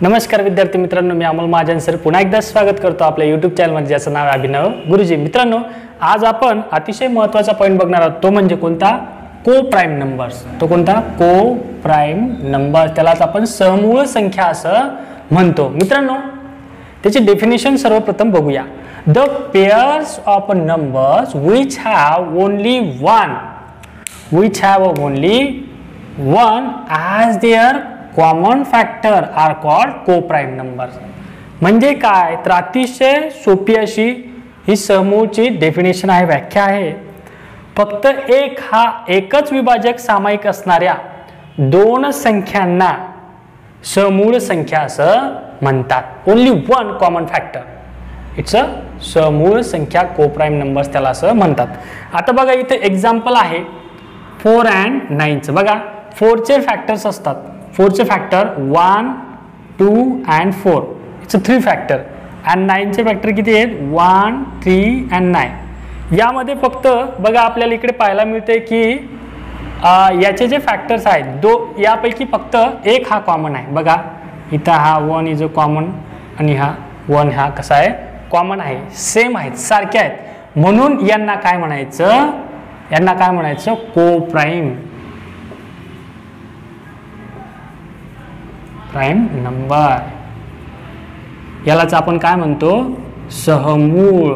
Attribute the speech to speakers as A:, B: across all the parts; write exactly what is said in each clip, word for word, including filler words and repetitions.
A: नमस्कार विद्यार्थी मित्रांनो, मी अमोल महाजन सर पुन्हा एकदा स्वागत करतो आपल्या यूट्यूब चॅनलमध्ये, ज्याचं नाव आहे अभिनव गुरुजी। मित्रांनो, आज आपण अतिशय महत्त्वाचा पॉईंट बघणार आहोत, तो म्हणजे कोणता? को प्राइम नंबर्स। तो कोणता? को प्राइम नंबर, त्यालाच आपण समूळ संख्या असं म्हणतो। मित्रांनो, त्याची डेफिनेशन सर्वप्रथम बघूया। The pairs of numbers which have only one which have only one as their common factor are called co-prime numbers। म्हणजे काय? तर अतिशय सोपी अशी ही समूहची डेफिनेशन आहे, व्याख्या आहे। फक्त एक हा एकच विभाजक सामायिक असणाऱ्या दोन संख्यांना समूळ संख्या असं म्हणतात। Only one common factor, it's a समूळ संख्या, को प्राइम नंबर्स त्याला असं म्हणतात। आता बघा, इथे एक्झाम्पल आहे फोर अँड नाईनचं। बघा, फोरचे फॅक्टर्स असतात, फोरचे factor one two and four, it's a three factor. And नाईनचे फॅक्टर किती आहेत? One three and nine. यामध्ये फक्त बघा आपल्याला इकडे पाहायला मिळते की याचे जे फॅक्टर्स आहेत दो यापैकी फक्त एक हा कॉमन आहे। बघा इथं हा वन इज अ कॉमन आणि हा वन हा कसा आहे? कॉमन आहे, सेम आहेत, सारखे आहेत, म्हणून यांना काय म्हणायचं? यांना काय म्हणायचं? को प्राइम प्राइम नंबर। यालाच आपण काय म्हणतो? सहमूळ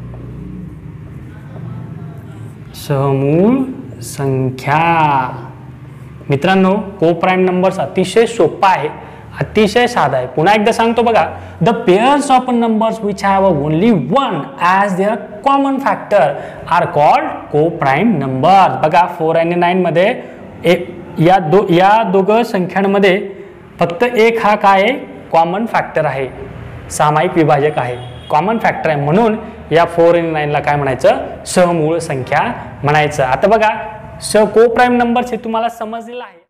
A: सहमूळ संख्या। मित्रांनो, को प्राइम नंबर्स अतिशय सोपा आहे, अतिशय साधा आहे। पुन्हा एकदा सांगतो बघा, the pairs of numbers which have only one as their common factor are called coprime number. बघा, फोर आणि नाईन मध्ये एक या दो या दोघं संख्यांमध्ये फक्त एक हा काय आहे? कॉमन फॅक्टर आहे, सामायिक विभाजक आहे, कॉमन फॅक्टर आहे, म्हणून या फोर आणि नाईनला काय म्हणायचं? सहमूळ संख्या म्हणायचं। आता बघा, स को प्राइम नंबर्स हे तुम्हाला समजलेलं आहे।